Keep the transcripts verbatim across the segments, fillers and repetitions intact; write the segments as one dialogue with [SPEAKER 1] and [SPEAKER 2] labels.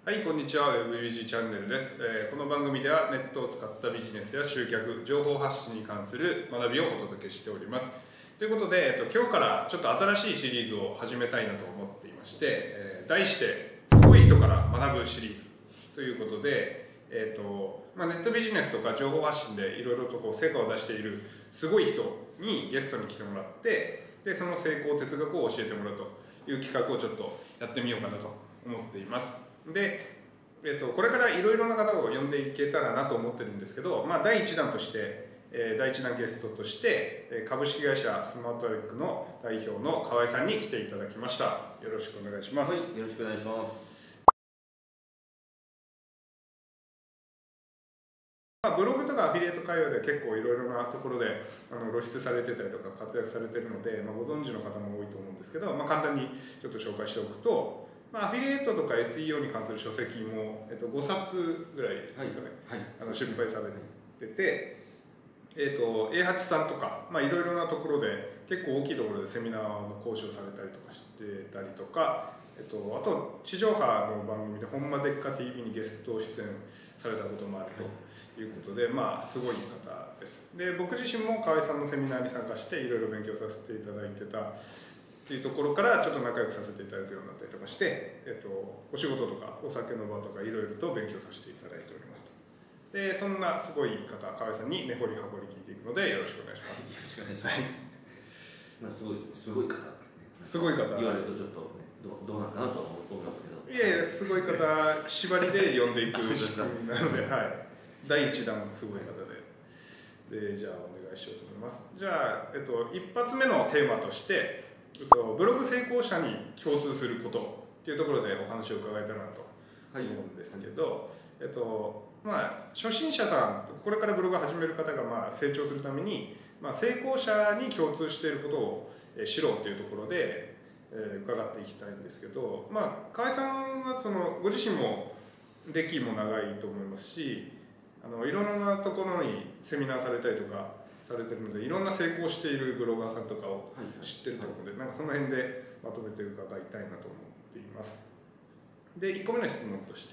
[SPEAKER 1] はい、こんにちは。ウェブビジチャンネルです、えー。この番組ではネットを使ったビジネスや集客、情報発信に関する学びをお届けしております。ということで、えっと、今日からちょっと新しいシリーズを始めたいなと思っていまして、えー、題して、すごい人から学ぶシリーズということで、えーとまあ、ネットビジネスとか情報発信でいろいろとこう成果を出しているすごい人にゲストに来てもらって、でその成功哲学を教えてもらうという企画をちょっとやってみようかなと思っています。で、えー、とこれからいろいろな方を呼んでいけたらなと思ってるんですけど、まあ、だいいちだんとして、えー、だいいちだんゲストとして株式会社スマートレックの代表の河合さんに来ていただきました。よろしくお願いします。
[SPEAKER 2] はい、よろしくお願いします。
[SPEAKER 1] ブログとかアフィリエイト会話で結構いろいろなところであの露出されてたりとか活躍されてるので、まあ、ご存知の方も多いと思うんですけど、まあ、簡単にちょっと紹介しておくと、まあ、アフィリエイトとか エスイーオー に関する書籍も、えっと、ごさつぐらいですかね、
[SPEAKER 2] はいはい、
[SPEAKER 1] あの出版されてて、えっと、エーはち さんとか、まあ、いろいろなところで結構大きいところでセミナーの講師をされたりとかしてたりとか、えっと、あと地上波の番組で「ほんまでっか ティーブイ」にゲスト出演されたこともあると。はいいうことで、まあすごい方です。で、僕自身も河合さんのセミナーに参加していろいろ勉強させていただいてたっていうところからちょっと仲良くさせていただくようになったりとかして、えっと、お仕事とかお酒の場とかいろいろと勉強させていただいておりますと。で、そんなすごい方、河合さんに根掘り葉掘り聞いていくのでよろしくお願いします。
[SPEAKER 2] よろしくお願いします。まあすごいですね、すごい方。
[SPEAKER 1] すごい方。
[SPEAKER 2] 言われるとちょっとね、どうどうなんかなと思いますけど。
[SPEAKER 1] いやいや、すごい方縛りで呼んでいく仕組みなので、はい。だいいちだんすごい方で。で、じゃあお願いしようと思います。じゃあ、えっと、一発目のテーマとして、えっと、ブログ成功者に共通することっていうところでお話を伺えたらなと思うんですけど、はい、えっと、まあ、初心者さん、これからブログを始める方がまあ成長するために、まあ、成功者に共通していることを知ろうというところで、えー、伺っていきたいんですけど、まあ、河合さんはそのご自身も歴も長いと思いますし、あのいろんなところにセミナーされたりとかされてるので、いろんな成功しているブロガーさんとかを知ってると思うので、なんかその辺でまとめて伺いたいなと思っています。で、いっこめの質問として、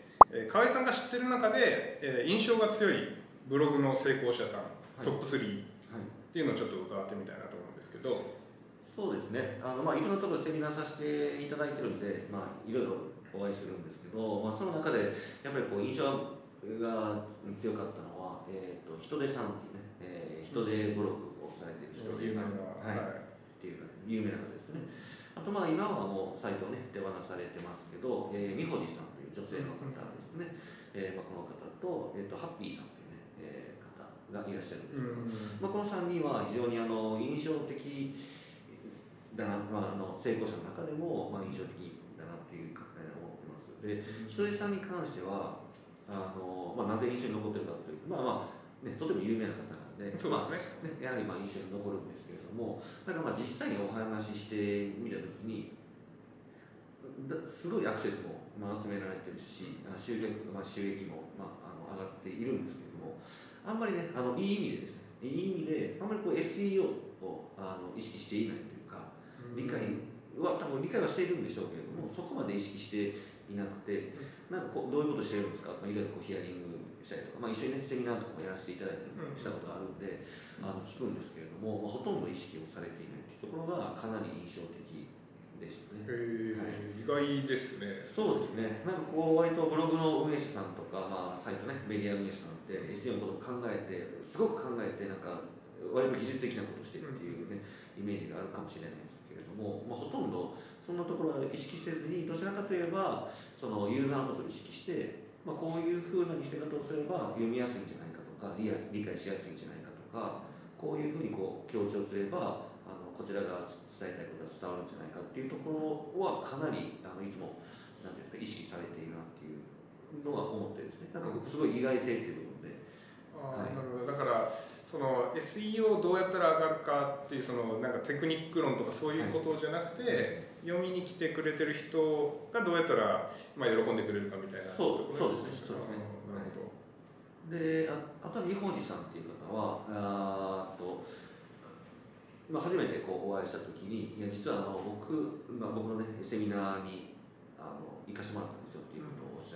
[SPEAKER 1] 河合さんが知ってる中で印象が強いブログの成功者さん、はい、トップスリーっていうのをちょっと伺ってみたいなと思うんですけど。
[SPEAKER 2] そうですね、あのまあいろんなところでセミナーさせていただいてるんで、まあいろいろお会いするんですけど、まあ、その中でやっぱりこう印象が強かったのは、えー、と人手さんっていうね、えー、人手ブログをされている人手さん、はいはい、っていう有名な方ですね。あとまあ今はもうサイトをね手放されてますけど、えー、美穂寺さんという女性の方ですね、えーまあ、この方と、えー、とハッピーさんというね、えー、方がいらっしゃるんですけど、まあ、このさんにんは非常にあの印象的だな、まあ、あの成功者の中でも、まあ、印象的だなっていうか、えー、思ってます。で、人手さんに関してはあの、まあ、なぜ印象に残ってるかというと、まあまあね、とても有名な方なんで、
[SPEAKER 1] そうですね、
[SPEAKER 2] まあね、やはりまあ印象に残るんですけれども、なんかまあ実際にお話ししてみたときにすごいアクセスもまあ集められてるし、収益、まあ、収益もまああの上がっているんですけれども、あんまりね、あのいい意味でですね、いい意味であんまりこう エスイーオー をあの意識していないというか、理解は多分理解はしているんでしょうけれども、そこまで意識していなくて、なんかこうどういうことしてるんですか、まあ、いろいろこうヒアリングしたりとか、まあ、一緒にねセミナーとかもやらせていただいたりしたことがあるんで、あの聞くんですけれども、まあ、ほとんど意識をされていないというところがかなり印象的でしたね。
[SPEAKER 1] へー、はい、意外ですね。
[SPEAKER 2] そうですね。なんかこう割とブログの運営者さんとか、まあ、サイトね、メディア運営者さんって エスイーオー のことを考えて、すごく考えて、なんか割と技術的なことをしてるっていうね、イメージがあるかもしれないですけれども、まあ、ほとんどそんなところは意識せずに、どちらかといえばそのユーザーのことを意識して、まあ、こういうふうな見せ方をすれば読みやすいんじゃないかとか、理解しやすいんじゃないかとか、こういうふうにこう強調すればあのこちらが伝えたいことが伝わるんじゃないかっていうところはかなりあのいつもなんですか意識されているなっていうのは思ってですね、なんかすごい意外性っていう部分で。
[SPEAKER 1] あ、はい、なるほど。だからその エスイーオー をどうやったら上がるかっていうそのなんかテクニック論とかそういうことじゃなくて、はい、読みに来てくれてる人がどうやったらまあ喜んでくれるかみたいな
[SPEAKER 2] ところですね。そうですね。そうですね。なるほど。で、あ, あとは美穂寺さんっていう方はあと、まあ、初めてこうお会いした時に、いや実はあの僕、まあ、僕のねセミナーにあの行かしてもらったんですよっていうことをおっ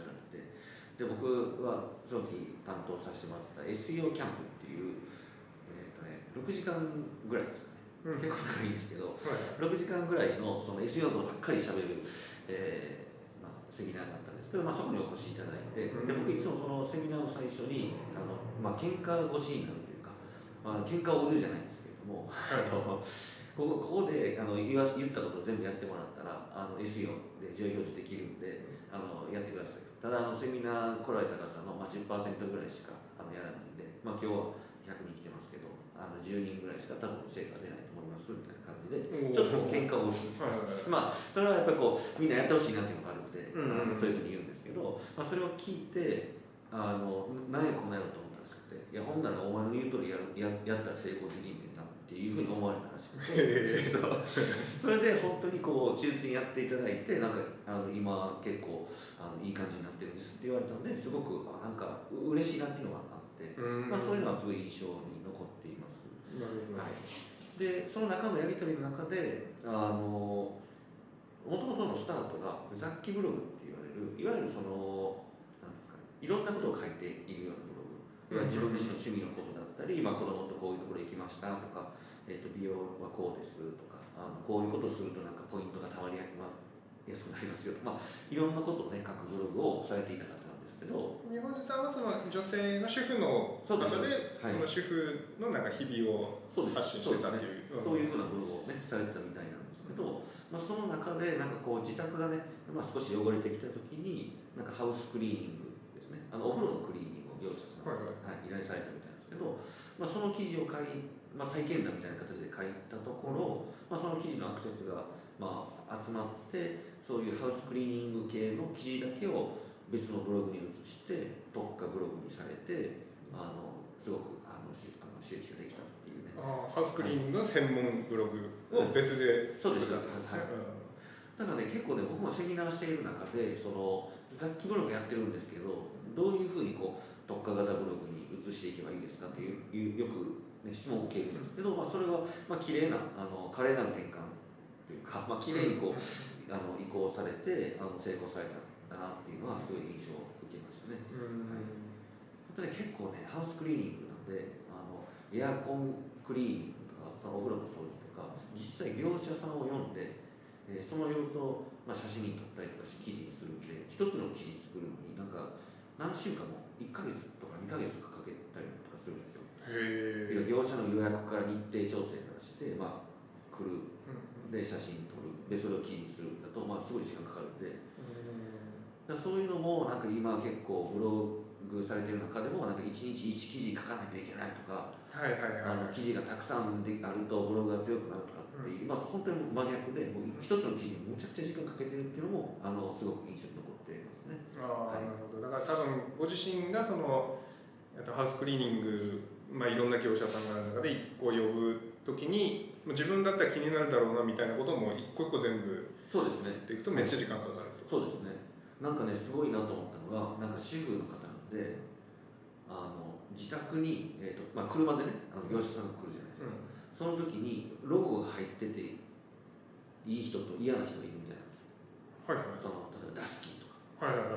[SPEAKER 2] で僕はその時担当させてもらってた エスイーオー キャンプっていう、えーとね、ろくじかんぐらいですかね、うん、結構長いんですけど、はい、ろくじかんぐらいのその エスイーオー のことばっかりしゃべる、えーまあ、セミナーがあったんですけど、まあ、そこにお越しいただいて、うん、で僕いつもそのセミナーの最初にあの、まあ喧嘩越しになるというか、まあ、喧嘩を売るじゃないんですけれども、はい、ここここであの言わ言ったことを全部やってもらったらあの エスイーオー で自由表示できるんで、あのやってくださいと。ただあのセミナー来られた方の、まあ、じゅっパーセント ぐらいしかあのやらないんで、まあ、今日はひゃくにん来てますけど、あのじゅうにんぐらいしか多分成果出ないと思いますみたいな感じでちょっとこう喧嘩を売るんですよ。まあそれはやっぱりこうみんなやってほしいなっていうのがあるので、うんうん、そういうふうに言うんですけど、まあ、それを聞いてあの何やこんなやろうと思ったらしくて、いやほんならお前の言う通りやる や, やったら成功できんねんなっていうふうに思われたらしくてそうそれで本当にこう忠実にやっていただいて、なんかあの今結構あのいい感じになってるんですって言われたので、すごくなんか嬉しいなっていうのがあって、まあ、そういうのはすごい印象に残っています。なるほど、はい、でその中のやり取りの中であのもともとのスタートが雑記ブログって言われる、いわゆるそのなんですか、ね、いろんなことを書いているようなブログ、いわゆる自分自身の趣味のことだったり、まあ、子供とこういうところ行きましたとか、えー、と美容はこうですとか、あのこういうことをするとなんかポイントがたまりやすくなりますよとか、まあ、いろんなことをね書くブログをされていた方なんですけど、
[SPEAKER 1] 日本さんはその女性の主婦の方で、その主婦のなんか日々を発信してたっていう、
[SPEAKER 2] そういうふうなブログをねされてたみたいなんですけど、まあ、その中でなんかこう自宅がね、まあ、少し汚れてきた時になんかハウスクリーニングですね、あのお風呂のクリーニングを業者さんが、はいはい、依頼されたみたいなんですけど、まあ、その記事を書い、まあ、体験談みたいな形で書いたところ、まあ、その記事のアクセスが、まあ、集まって、そういうハウスクリーニング系の記事だけを別のブログに移して特化ブログにされて、あのすごくあのしあの収益ができたっていうね。
[SPEAKER 1] あハウスクリーニングの専門ブログを別で
[SPEAKER 2] 作ったんですね。だからね、結構ね、僕もセミナーしている中でその雑記ブログやってるんですけど、どういうふうにこう特化型ブログに移していけばいいですかっていうよく、ね、質問を受けるんですけど、まあ、それが、まあ、綺麗なあの華麗なる転換というか、まあ、綺麗にこうあの移行されてあの成功されたんだなっていうのはすごい印象を受けましたね。はい、本当に結構ね、ハウスクリーニングなんで、あのエアコンクリーニングとかそのお風呂の掃除とか、実際業者さんを呼んで、えー、その様子を、まあ、写真に撮ったりとかして記事にするんで、一つの記事作るのになんか何週間もいっかげつとかにかげつとかかけたりとかするんですよ。
[SPEAKER 1] へー。
[SPEAKER 2] 業者の予約から日程調整からして、まあ、来るで写真撮るでそれを記事にするんだと、まあ、すごい時間かかるんで、だからそういうのもなんか今結構ブログされてる中でもなんかいちにちいち記事書かないといけないとか、
[SPEAKER 1] はいはいはい、
[SPEAKER 2] あの記事がたくさんであるとブログが強くなるとかっていう、うん、まあ、本当に真逆でもう一つの記事にむちゃくちゃ時間かけてるっていうのもあのすごく印象に残っていますね。
[SPEAKER 1] あ、はい、なるほど。だから多分ご自身がそのハウスクリーニング、まあ、いろんな業者さんがある中で一個呼ぶときに自分だったら気になるだろうなみたいなことも一個一個全部
[SPEAKER 2] そうですね。
[SPEAKER 1] っていくとめっちゃ時間かかると。
[SPEAKER 2] そうですね。なんかねすごいなと思ったのが、なんか主婦の方なんで、あの自宅に、えーとまあ、車でねあの業者さんが来るじゃないですか、うん、その時にロゴが入ってていい人と嫌な人がいるみたいなんですよ。
[SPEAKER 1] はいはい、
[SPEAKER 2] その例えばダスキーとか、
[SPEAKER 1] はいはいはい、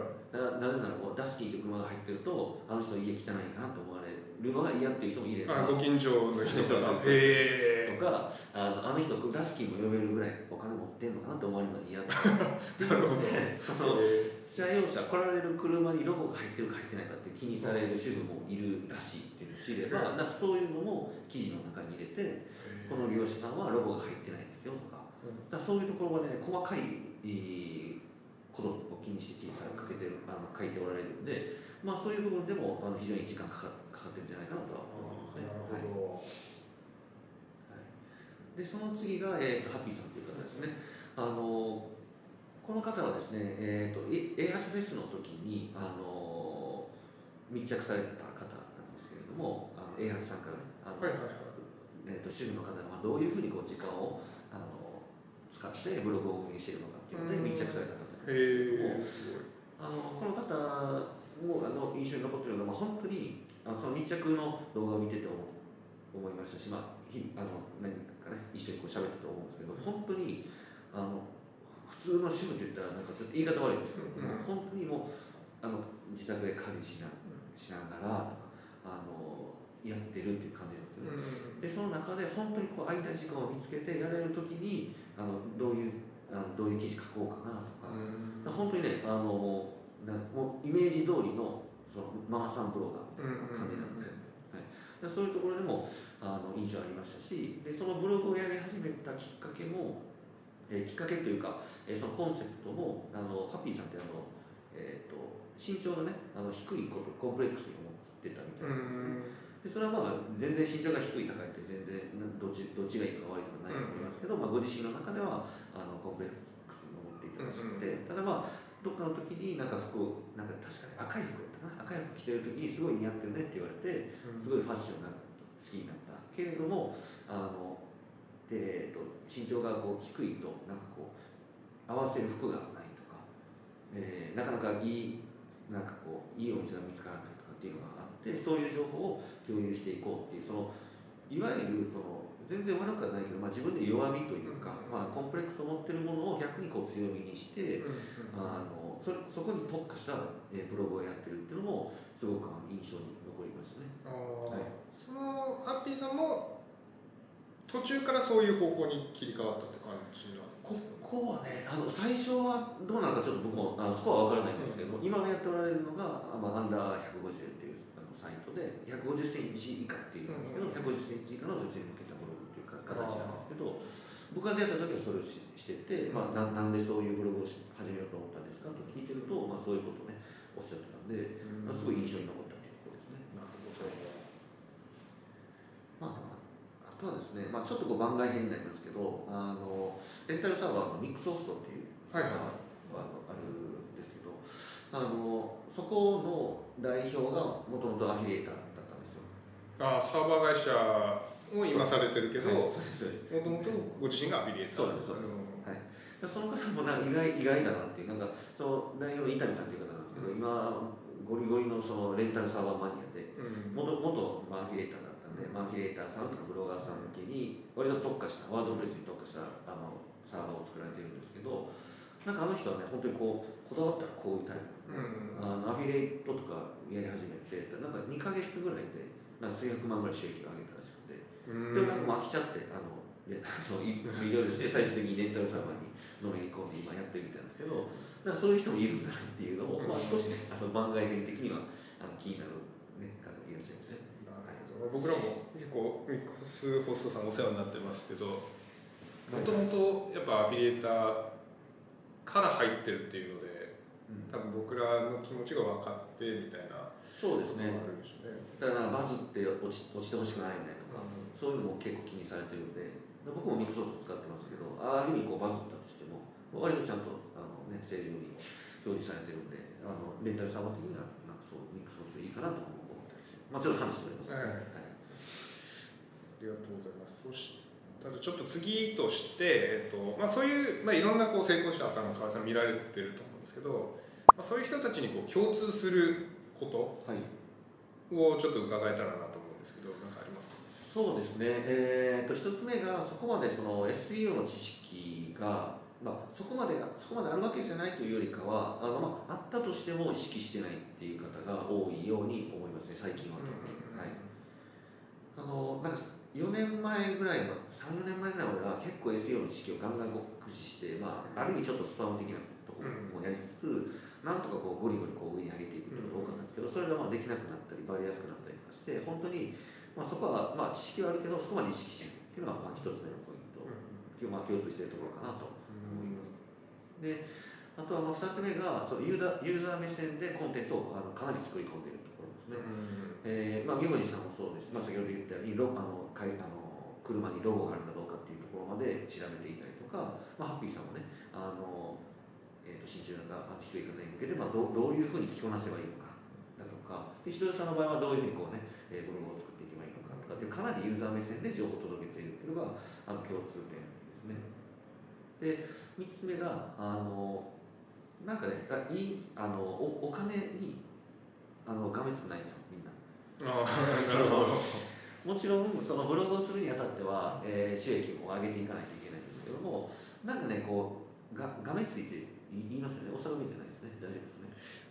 [SPEAKER 2] な, なぜならこうダスキーという車が入ってるとあの人家汚いかなと思われるのが嫌っていう人もいれば、
[SPEAKER 1] あご近所の人
[SPEAKER 2] がとかあのあの人ダスキーも呼べるぐらいお金持ってんのかなと思われるのが嫌だっていうのでその車用車来られる車にロゴが入ってるか入ってないかって気にされる主婦もいるらしいっていうのを知れば、なんかそういうのも記事の中に入れて、この業者さんはロゴが入ってないですよとか、だからそういうところがね細かいことを気にして記事されかけてるあの書いておられるんで、まあ、そういう部分でもあの非常に時間かかかかってるんじゃないかなとは思いますね。なるほど。はい、でその次が、えーと、ハッピーさんという方ですね。あのこの方はですね、えーと、エーエイチ フェスの時にあの密着された方なんですけれども、あの エーエイチ さんからね、あの、はいはいはい、えーと、主婦の方がどういうふうにこう時間をあの使ってブログを運営しているのかっていうので密着された方なんですけれども、あのこの方もあの印象に残っているのが、まあ、本当にあのその密着の動画を見てて思いましたし、まあ、ひあの何かね一緒にこう喋ってて思うんですけど、本当にあの普通の主婦って言ったらなんかちょっと言い方悪いですけど、うん、本当にもうあの自宅で家事しなしながらとかあのやってるっていう感じなんですよね。でその中で本当にこう空いた時間を見つけてやれるときにあのどういうあのどういう記事書こうかなとか、本当にねあのなもうイメージ通りのそのママさんブロガーみたいな感じなんですよ。はい、そういうところでもあの印象ありましたし、でそのブログをやり始めたきっかけも、えー、きっかけというか、えー、そのコンセプトもあのハッピーさんってあの、えー、と身長がねあの低いことコンプレックスに思ってたみたいなんですね。でそれはまあ全然身長が低い高いって全然どっちどっちがいいとか悪いとかないと思いますけど、まあ、ご自身の中ではあのコンプレックスに思っていたらしくて、ただまあどっかの時になんか服をなんか確かに赤い服やったかな、赤い服着てる時にすごい似合ってるねって言われて、すごいファッションが好きになったけれども、あので、えっと、身長がこう低いとなんかこう合わせる服がないとか、えー、なかなかいいなんかこういいお店が見つからないとかっていうのがあって、そういう情報を共有していこうっていう、そのいわゆるその全然悪くはないけど、まあ、自分で弱みというか、まあ、コンプレックスを持ってるものを逆にこう強みにして、あの そ, そこに特化した、えー、ブログをやってるっていうのもすごく印象に残りましたね。
[SPEAKER 1] あ、はい、そのハッピーさんも途中からそういう方向に切り替わったって感じなんですか？
[SPEAKER 2] ここはね、あの最初はどうなのかちょっと僕もあのそこは分からないんですけど、うん、今やっておられるのが、まあ、アンダーひゃくごじゅうっていうあのサイトでひゃくごじゅっセンチ以下っていうんですけど、うん、ひゃくごじゅっセンチ以下の女性に向けたブログっていうか形なんですけど、僕が出会った時はそれを し, してて、まあ、な, なんでそういうブログを始めようと思ったんですかと聞いてると、まあ、そういうことをねおっしゃってたんで、まあ、すごい印象に残ったっていうところですね。
[SPEAKER 1] なるほど。
[SPEAKER 2] まあ、あとはですね、まあ、ちょっとこう番外編になりますけど、あのレンタルサーバーのミックスホストっていうサーバーがあるんですけど、あのそこの代表がもともとアフィリエーターだったんですよ。
[SPEAKER 1] ああ、サーバー会社を今されてるけど、も
[SPEAKER 2] と
[SPEAKER 1] もとご自身がアフィリエーター。
[SPEAKER 2] そうですそうです、はい、その方もな意外意外だなっていう、なんかその代表の伊丹さんっていう方なんですけど、うん、今ゴリゴリのそのレンタルサーバーマニアで、もともとアフィリエーターだったんで、まあ、アフィリエーターさんとかブロガーさん向けに割と特化したワードプレスに特化したあのサーバーを作られてるんですけど、なんかあの人はね本当にこうこだわったらこういうタイプ、うん、あのアフィリエイトとかやり始めてなんかにかげつぐらいでなんか数百万ぐらい収益を上げたらしくて、うん、でもなんかもう飽きちゃってあのであのいろいろして最終的にレンタルサーバーにのめり込んで今やってるみたいなんですけど、だからそういう人もいるんだなっていうのも、うん、まあ、少しねあの番外編的にはあの気になる、ね、方がいらっしゃいますね。
[SPEAKER 1] 僕らも結構ミックスホストさんお世話になってますけど、もともとやっぱアフィリエーターから入ってるっていうので、うん、多分僕らの気持ちが分かってみたいな。
[SPEAKER 2] そうですね。だからバズって落ち、落ちてほしくないよねとか、うん、そういうのも結構気にされてるんで、僕もミックスホスト使ってますけど、ある意味こうバズったとしても割とちゃんとあの、ね、正常に表示されてるんで、あのレンタルサーバー的にはなんかそうミックスホストでいいかなと思ったりして、まあ、ちょっと話しております、ね。はいはい、
[SPEAKER 1] ありがとうございます。そしただちょっと次として、えっとまあ、そういう、まあ、いろんなこう成功者さん、川合さん見られてると思うんですけど、まあ、そういう人たちにこう共通することをちょっと伺えたらなと思うんですけど、何かありますか？
[SPEAKER 2] そうですね、えー、と一つ目がそこまでその エスイーオー の知識が、まあ、そこまでそこまであるわけじゃないというよりかはあの、まあ、あったとしても意識してないっていう方が多いように思いますね、最近は特に。はい、あのなんかよねんまえぐらいのさん、よねんまえぐらいまでは結構 エスイーオー の知識をガンガン駆使して、まあ、ある意味ちょっとスパム的なところもやりつつ、なんとかこうゴリゴリこう上に上げていくことが多かったんですけど、それがまあできなくなったりバリやすくなったりとかして、本当にまあそこはまあ知識はあるけどそこまで意識してないっていうのがまあ一つ目のポイント、まあ、共通しているところかなと思います。であとはまあふたつめがそのユーザー、ユーザー目線でコンテンツをあのかなり作り込んでいるところですね。えーまあ、名字さんもそうです、まあ、先ほど言ったようにロあのかいあの車にロゴがあるかどうかっていうところまで調べていたりとか、まあ、ハッピーさんもねあの、えー、と身長が低い方に向けて、まあ、ど, どういうふうに着こなせばいいのかだとか、でひとりさんの場合はどういうふうにこう、ね、えー、ブログを作っていけばいいのかとかっていうかなりユーザー目線で情報を届けているっていうのがあの共通点ですね。でみっつめがあのなんかねいいあの お, お金にあのがめつくないんですよみんな。
[SPEAKER 1] あなるほど。
[SPEAKER 2] もちろんそのブログをするにあたっては、えー、収益を上げていかないといけないんですけども、なんかねこうががめついて言いますよね。お騒ぎじゃないですね。大丈夫ですね。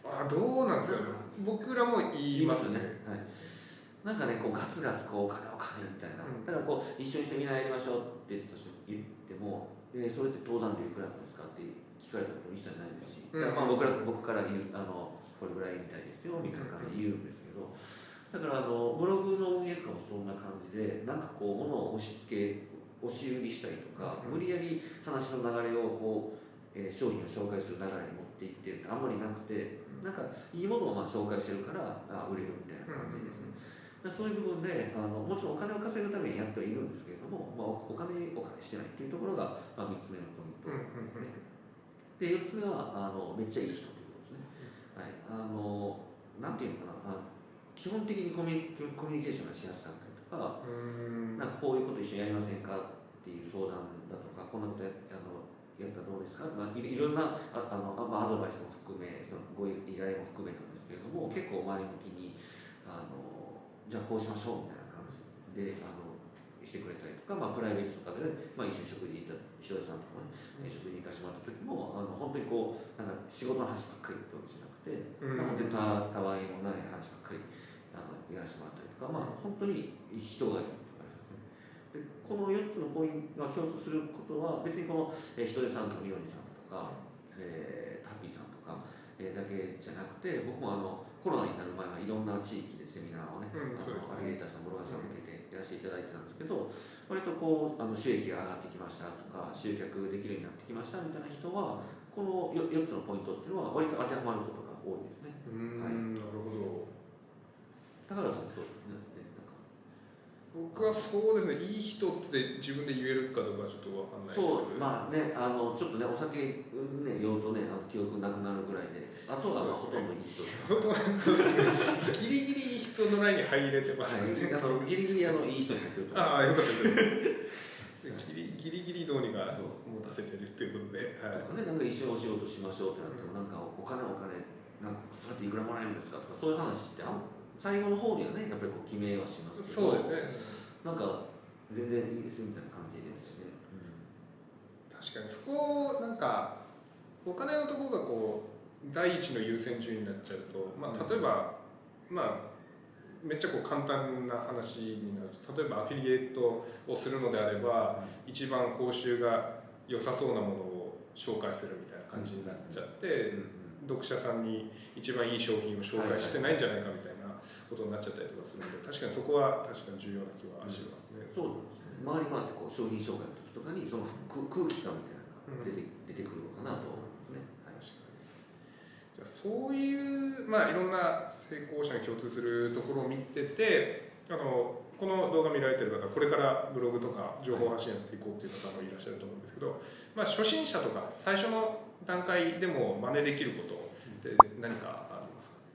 [SPEAKER 1] あどうなんですかね。僕らも言いますね。
[SPEAKER 2] はい。なんかねこうガツガツこうお金お金みたいな、うん、だからこう一緒にセミナーやりましょうって言っても、えー、それって登壇料いくらなんですかって聞かれたこと一切ないですし、だからまあ僕ら僕から言うあのこれぐらいみたいですよみたいな感じで言うんですけど、だからあのブログの運営とかもそんな感じでなんかこう物を押し付け押し売りしたりとか、無理やり話の流れをこう、えー、商品を紹介する流れに持っていってるってあんまりなくて、なんかいいものをまあ紹介してるからあ売れるみたいな感じですね。そういう部分であのもちろんお金を稼ぐためにやってはいるんですけれども、まあ、お金お金してないっていうところが、まあ、みっつめのポイントですね。でよっつめはあのめっちゃいい人ということですね。はい、あのなんていうのかな、基本的にコミュニ、コミュニケーションがしやすかったりとか、なんかこういうこと一緒にやりませんかっていう相談だとか、こんなことやあのやったらどうですか、まあ、い, いろんなああの、まあ、アドバイスも含めそのご依頼も含めなんですけれども、結構前向きにあのじゃあこうしましょうみたいな感じであのしてくれたりとか、まあ、プライベートとかで、まあ、一緒に食事行った人さんとかね、うん、食事に行かせてもらった時もあの本当にこうなんか仕事の話ばっかりってわけじゃなくて、うん、本当にたたわいもない話ばっかりあのやらせてもらったりとか、まあ、本当に人がいいとかですね。でこのよっつのポイントが共通することは別にこの、えー、ひとりさんとかみおりさんとか、えー、ハッピーさんとか、えー、だけじゃなくて、僕もあのコロナになる前はいろんな地域でセミナーをね、うん、あのアフィリエーターさん、ブロガーさん向けてやらせていただいてたんですけど、割とこうあの収益が上がってきましたとか、集客できるようになってきましたみたいな人は、この よ, よっつのポイントっていうのは割と当てはまることが多いですね。
[SPEAKER 1] うん、はい、なるほど。
[SPEAKER 2] 高原さんもそうですね。
[SPEAKER 1] 僕はそうですね、いい人って自分で言えるかどうかちょっと分かんないですけど、
[SPEAKER 2] そう、まあね、あのちょっとね、お酒、ね、酔うとね、あの記憶なくなるぐらいで、あとはまあほとんどいい人です。
[SPEAKER 1] そうですね、ギリギリいい人のラインに入れてます、ね、
[SPEAKER 2] はい、あのギリギリあのいい人に入ってると思います。
[SPEAKER 1] ああ、よかったです。ギリギリギリどうにか持たせてるっていうことで、はい、
[SPEAKER 2] ね、なんか一緒にお仕事しましょうってなっても、うん、なんかお金お金、なんかそうやっていくらもらえるんですかとか、そういう話ってあん最後の方にはね、やっぱりこう決めはしますけど、
[SPEAKER 1] そうですね、
[SPEAKER 2] なんか全然いいですみたいな感じですしね。
[SPEAKER 1] うん、確かにそこなんかお金のところがこう第一の優先順位になっちゃうと、まあ、例えば、うん、まあめっちゃこう簡単な話になると、例えばアフィリエイトをするのであれば、うん、一番報酬が良さそうなものを紹介するみたいな感じになっちゃって、うん、読者さんに一番いい商品を紹介してないんじゃないかみたいなことになっちゃったりとかするので、確かにそこは確かに重要な気はしますね。
[SPEAKER 2] うん、そうなんですね。回り回ってこう商品紹介の時とかにその空気感みたいなのが出て、うん、出てくるのかなと思いますね。はい、
[SPEAKER 1] 確かに。じゃあそういう、まあ、いろんな成功者に共通するところを見てて、あのこの動画見られてる方、これからブログとか情報発信やっていこうっていう方もいらっしゃると思うんですけど、まあ、初心者とか最初の段階でも真似できることって何かありますか？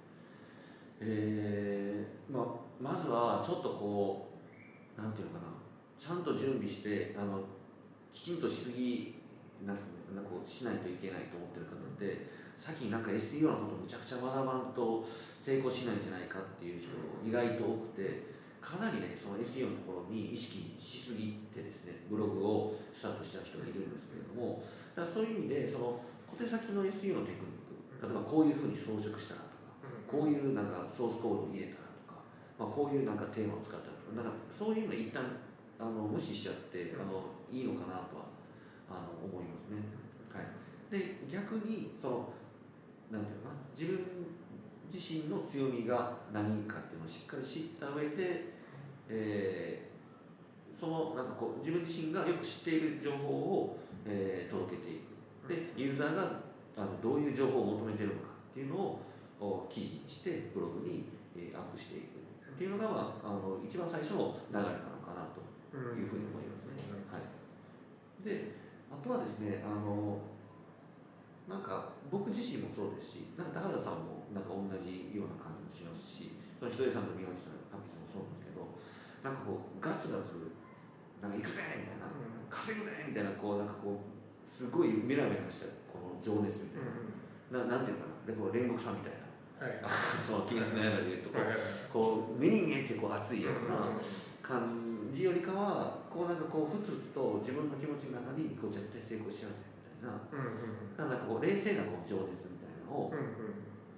[SPEAKER 2] えーまあ、まずはちょっとこうなんていうのかな、ちゃんと準備してあのきちんとしすぎななんかこうしないといけないと思ってる方って先になんか エスイーオー のことをむちゃくちゃ学ばんと成功しないんじゃないかっていう人意外と多くて、かなりねその エスイーオー のところに意識しすぎてですね、ブログをスタートした人がいるんですけれども、だからそういう意味でその小手先の エスイーオー のテクニック、例えばこういうふうに装飾したらとか、こういうなんかソースコードを入れたらとか、まあ、こういうなんかテーマを使ったらとか、なんかそういうの一旦あの無視しちゃってあのいいのかなとはあの思いますね。はい、で逆にそのなんていうかな、自分自身の強みが何かっていうのをしっかり知った上で、えー、そのなんかこう自分自身がよく知っている情報を、えー、届けていく。でユーザーがあのどういう情報を求めているのかっていうのを記事にしてブログに、えー、アップしていくっていうのが、まあ、あの一番最初の流れなのかなというふうに思いますね。はい、であとはですね、あのなんか僕自身もそうですし、なんか高原さんもなんか同じような感じもしますし、そのひとりさんと宮内さん、ハッピーさんもそうなんですけど、なんかこうガツガツなんか行くぜみたいな、稼ぐぜみたいな、こうなんかこうすごいメラメラしたこの情熱みたいな、な, なんていうかな、でこう煉獄さんみたいな、はい、その鬼滅の刃でいうとこう、こう目に見えてこう熱いような感じよりかは、こうなんかこうふつふつと自分の気持ちの中にこう絶対成功しようぜみたいな、なんかこう冷静なこう情熱みたいなのを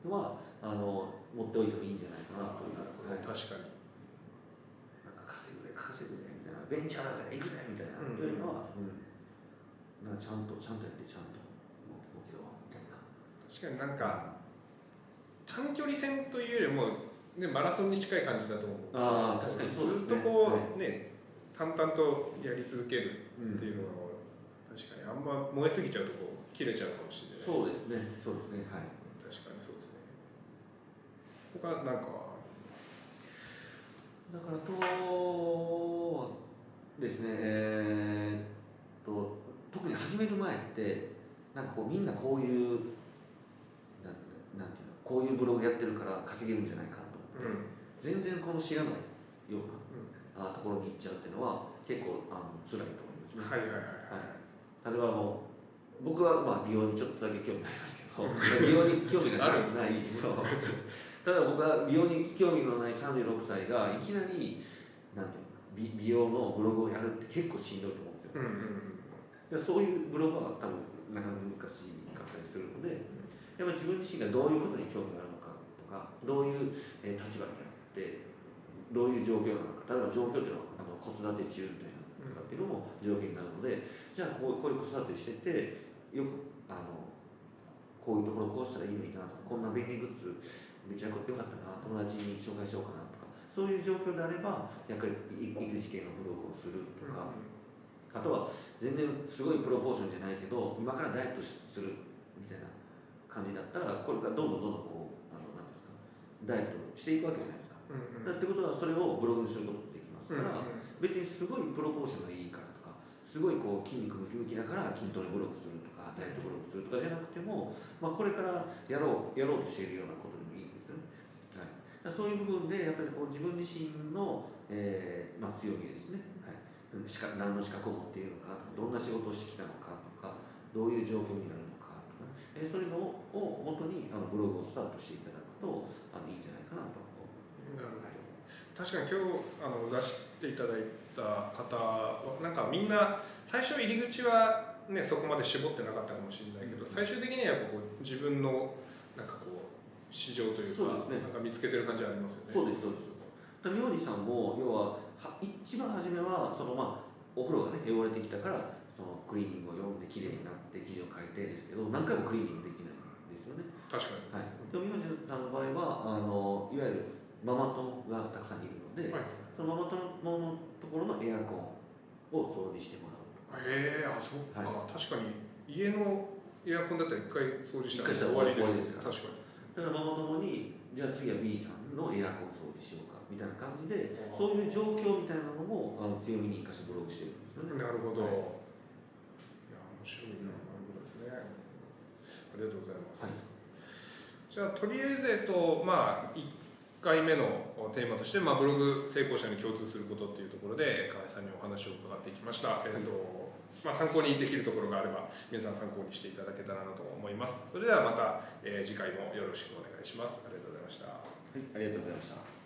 [SPEAKER 2] のはあの持っておいてもいいんじゃないかなという。
[SPEAKER 1] はい、確かに。
[SPEAKER 2] なんか稼ぐぜ稼ぐぜみたいな、ベンチャーだぜ行くぜみたいな、うん、というのは、うん、なんかちゃんとちゃんとやってちゃんと動けようみたいな。
[SPEAKER 1] 確かになんか短距離戦というよりも、ね、マラソンに近い感じだと思う。
[SPEAKER 2] ああ確かにそうですね。
[SPEAKER 1] ずっとこう、はい、ね淡々とやり続けるっていうのは、うん、確かにあんま燃えすぎちゃうとこう切れちゃうかもしれない。
[SPEAKER 2] そうですねそうですねはい。
[SPEAKER 1] 確かにそうですね。他なんか
[SPEAKER 2] だからとですねえー、っと特に始める前ってなんかこうみんなこういうなんなんていうのこういうブログやってるから稼げるんじゃないかと思って、うん、全然この知らないような、うん、ところに行っちゃうっていうのは結構あの辛いと思いますね。
[SPEAKER 1] はいはいはい、はい、
[SPEAKER 2] 例えばもう僕はまあ美容にちょっとだけ興味ありますけど美容に興味がないそうただ僕は美容に興味のないさんじゅうろくさいがいきなりなんていうの美容のブログをやるって結構しんどいと思うんですよ、うんうんうん、そういうブログは多分なかなか難しかったりするので、やっぱり自分自身がどういうことに興味があるのかとかどういう立場にあってどういう状況なのか、例えば状況っていうのはあの子育て中みたいなとかっていうのも条件になるので、じゃあこう、こういう子育てしててよくあのこういうところこうしたらいいのになとか、こんな便利グッズめっちゃ良かったな、友達に紹介しようかなとか、そういう状況であればやっぱり育児系のブログをするとか、うん、あとは全然すごいプロポーションじゃないけど今からダイエットするみたいな感じだったら、これからどんどんどんどんこうあのなんですかダイエットしていくわけじゃないですか。うんうん、だってことはそれをブログにすることができますから、うんうん、別にすごいプロポーションがいいからとか、すごいこう筋肉ムキムキだから筋トレブログするとかダイエットブログするとかじゃなくても、まあ、これからやろうやろうとしているようなことでもいいんですよね。はい、だそういう部分でやっぱりこう自分自身の、えーまあ、強みですね、はい、しか何の資格を持っているのかとか、どんな仕事をしてきたのかとか、どういう状況になるのかとか、えー、そういうのを元にあのブログをスタートしていただくとあのいいんじゃないかなと思います。なるほど。
[SPEAKER 1] 確かに今日あの出していただいた方はなんかみんな最初入り口は、ね、そこまで絞ってなかったかもしれないけど、最終的にはやっぱこう自分のなんかこう市場というか、そうですね、なんか見つけてる感じありますよね。
[SPEAKER 2] そうですそうです。名字さんも要はは一番初めはその、まあ、お風呂がね汚れてきたからそのクリーニングを読んできれいになって記事を書いてですけど、何回もクリーニングできないんですよね。
[SPEAKER 1] 確かに。
[SPEAKER 2] はい、でも名字さんの場合はあのいわゆるママ友がたくさんいるので、はい、そのママ友のところのエアコンを掃除してもらうとか。
[SPEAKER 1] へえー、あ、そっか、はい、確かに家のエアコンだったら一回掃除したら
[SPEAKER 2] 終わりですから。
[SPEAKER 1] 確かに。
[SPEAKER 2] だからママ友にじゃあ次は B さんのエアコン掃除しようかみたいな感じで、そういう状況みたいなのもあの強みに生かしてブログしてるんですよね。
[SPEAKER 1] なるほど。
[SPEAKER 2] はい、
[SPEAKER 1] いや面白いな、なるほどですね。ありがとうございます。はい、じゃあとりあえず、えっとまあ、いっかいめのテーマとして、まあ、ブログ成功者に共通することっていうところで河合さんにお話を伺っていきました。えっとまあ、参考にできるところがあれば皆さん参考にしていただけたらなと思います。それではまた、えー、次回もよろしくお願いします。ありがとうございました。
[SPEAKER 2] はい、ありがとうございました。